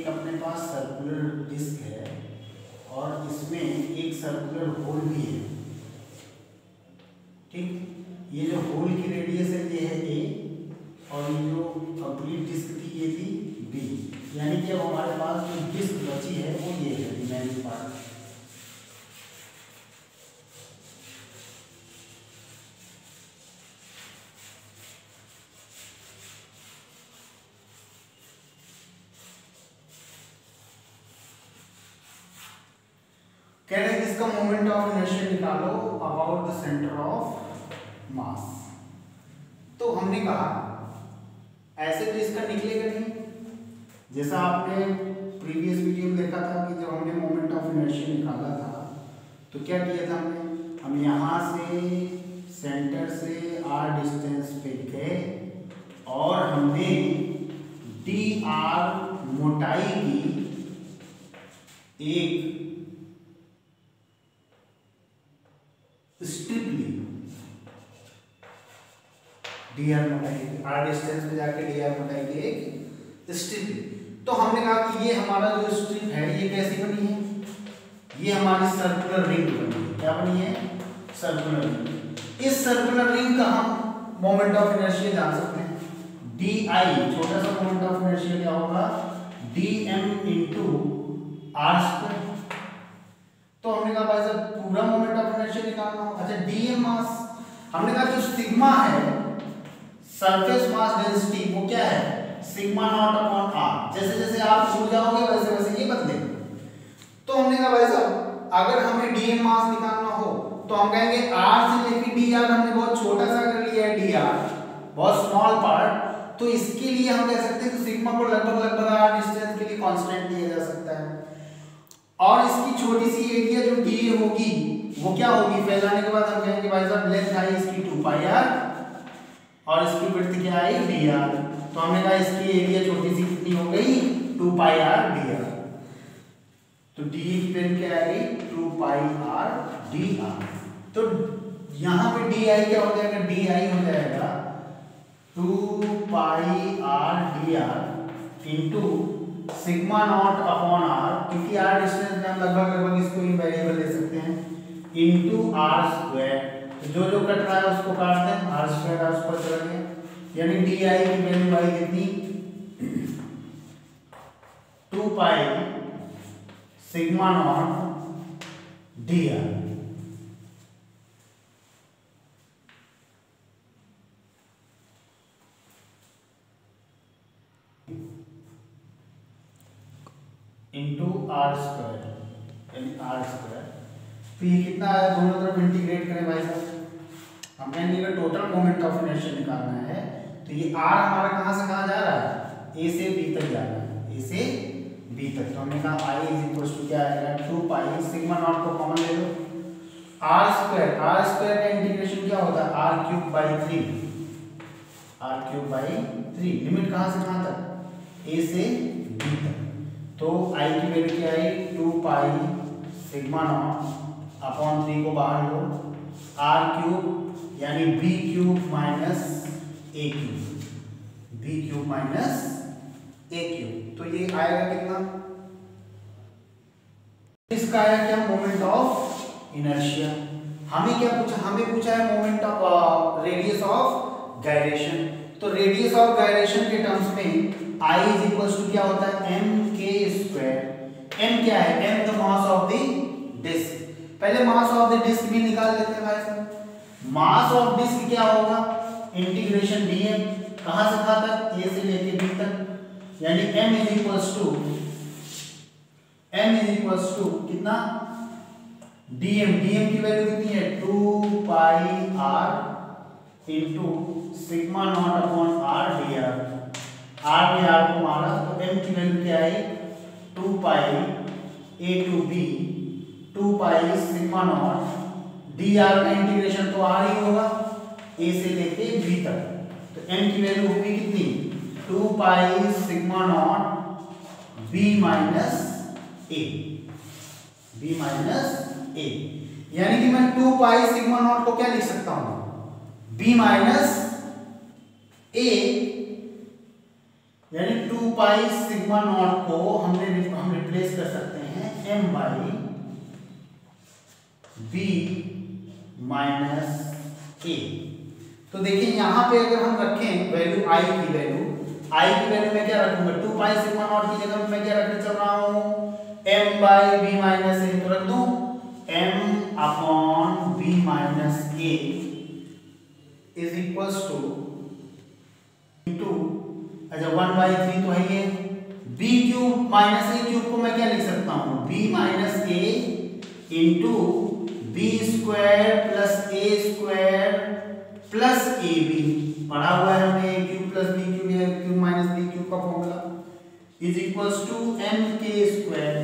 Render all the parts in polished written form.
एक अपने पास circular disc है और इसमें एक सर्कुलर होल भी है। ठीक, ये जो होल की रेडियस है ये है ए और ये जो कंप्लीट डिस्क थी ये थी बी, यानी कि अब हमारे पास जो डिस्क बची है वो ये है रिमेनिंग पार्ट। कह रहे हैं इसका मोमेंट ऑफ इनर्शिया निकालो about the centre of mass. तो हमने कहा ऐसे तो इसका निकलेगा नहीं, जैसा आपने प्रीवियस वीडियो में देखा था कि जब हमने मोमेंट ऑफ इनर्शिया निकाला था तो क्या किया था हम यहाँ से सेंटर से r डिस्टेंस पे गए और हमने dr मोटाई की एक स्ट्रिप ली, dr मोटाई r डिस्टेंस पे जाके dr मोटाई की एक स्ट्रिप ली। तो हमने कहा कि ये हमारा जो स्ट्रिप है ये कैसी बनी है, ये हमारी सर्कुलर रिंग बनी है। क्या बनी है? Circular ring. इस सर्कुलर रिंग का हम मोमेंट ऑफ इनर्शिया जान सकते हैं, di, छोटा सा मोमेंट ऑफ इनर्शिया क्या होगा, dm इंटू आर स्क्वायर। तो हमने कहा भाई साहब पूरा मोमेंट ऑफ इनर्शिया निकालना हो। अच्छा, dm मास, हमने कहा जो सिग्मा है सरफेस मास डेंसिटी वो क्या है, सिग्मा नॉट अपॉन आर। जैसे जैसे आप छूट जाओगे वैसे वैसे ये बदलेगा। तो हमने कहा भाई साहब अगर हमें dm मास निकालना हो तो हम कहेंगे r से लेके dr हमने बहुत छोटा सा कर लिया है, dr बहुत स्मॉल पार्ट, तो इसके लिए हम कह सकते हैं कि सिग्मा को लगभग r डिस्टेंस के लिए कांस्टेंट लिया जा सकता है और इसकी छोटी सी एरिया जो d होगी वो क्या होगी, फैलाने के बाद हम कहेंगे भाई साहब लेंथ आई इसकी 2πr और इसकी विड्थ क्या आई dr। तो हमने कहा इसकी एरिया छोटी सी कितनी हो गई, 2πr dr। तो d की वैल्यू क्या आ गई, 2πr dr। तो यहाँ पे di क्या हो जाएगा, di हो जाएगा 2πr dr into sigma naught upon r, क्योंकि r डिस्टेंस में हम लगभग इसको ही वेरिएबल ले सकते हैं, इंटू r स्क्वायर। जो जो कट रहा है उसको काट दें, r स्क्वायर चला गया, यानी di की वैल्यू आई कितनी, 2π sigma naught dr। Into r square यानी आर स्क्वायर। तो ये कितना आया, दोनों तरफ इंटीग्रेट करें भाई साहब, हम कहेंगे अगर टोटल मोमेंट ऑफ इनर्शिया निकालना है तो ये r हमारा कहाँ से कहाँ जा रहा है, a से b तक जा रहा है, a से b तक। तो हमने कहा i इज इक्वल टू क्या आएगा, 2π सिग्मा नॉट को कॉमन ले लो, r स्क्वायर का इंटीग्रेशन क्या होता है, r³/3 लिमिट कहाँ से कहाँ तक, a से b तक। तो i की वैल्यू क्या आई, 2π सिग्मा नॉट अपॉन 3 को बाहर लो, r³ यानी b³ माइनस a³, तो ये आएगा कितना, इसका आया क्या, मोमेंट ऑफ इनर्शिया। हमें क्या पूछा, हमें पूछा है moment of radius of gyration. तो रेडियस ऑफ गायरेशन के टर्म्स में I इज इक्वल टू क्या होता है, mk²। m क्या है, m the mass of the disc. पहले मास ऑफ द डिस्क भी निकाल लेते हैं भाई साहब। मास ऑफ डिस्क क्या होगा, इंटीग्रेशन dm, कहां से कहां तक, a से लेके b तक, यानी m इज इक्वल्स टू कितना, dm की वैल्यू कितनी है, 2πr into sigma naught upon r dr। r में r को मारा तो m की वैल्यू क्या आई, 2π a to b 2π sigma naught dr का इंटीग्रेशन तो r ही होगा, a से लेके b तक। तो m की वैल्यू होगी कितनी, 2π sigma naught b minus a, यानी कि मैं 2π सिग्मा नॉट को क्या लिख सकता हूं, b माइनस a, यानी 2 पाई सिग्मा नॉट को हम रिप्लेस कर सकते हैं m by b minus a। तो देखिए यहां पे अगर हम रखें वैल्यू i की वैल्यू मैं क्या रखूंगा, 2 पाई सिग्मा नॉट की जगह मैं क्या रखने चल रहा हूं, m by b minus a। तो रख दूं m upon b minus a is equals to into, अच्छा 1/3 तो है ये, b cube minus a cube को मैं क्या लिख सकता हूं, b minus a into b square plus a square plus ab। पढ़ा हुआ है हमने a cube plus b cube या क्यूब माइनस b क्यूब का formula, is equals to mk square.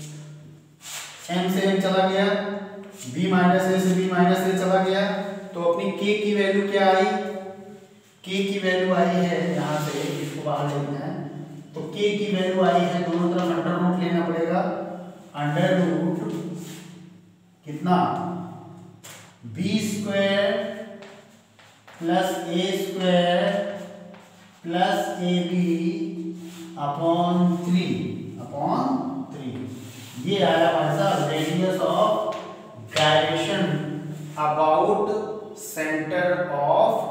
m से m चला गया, b माइनस a से b माइनस a चला गया, तो अपनी k की वैल्यू क्या आई, k की वैल्यू आई है, यहां से इसको बाहर लेना है, तो k की वैल्यू आई है, दोनों तरफ अंडर रूट लेना पड़ेगा, अंडर रूट कितना, b square plus a square plus ab upon 3 ये आया हमारे साथ radius of gyration about centre of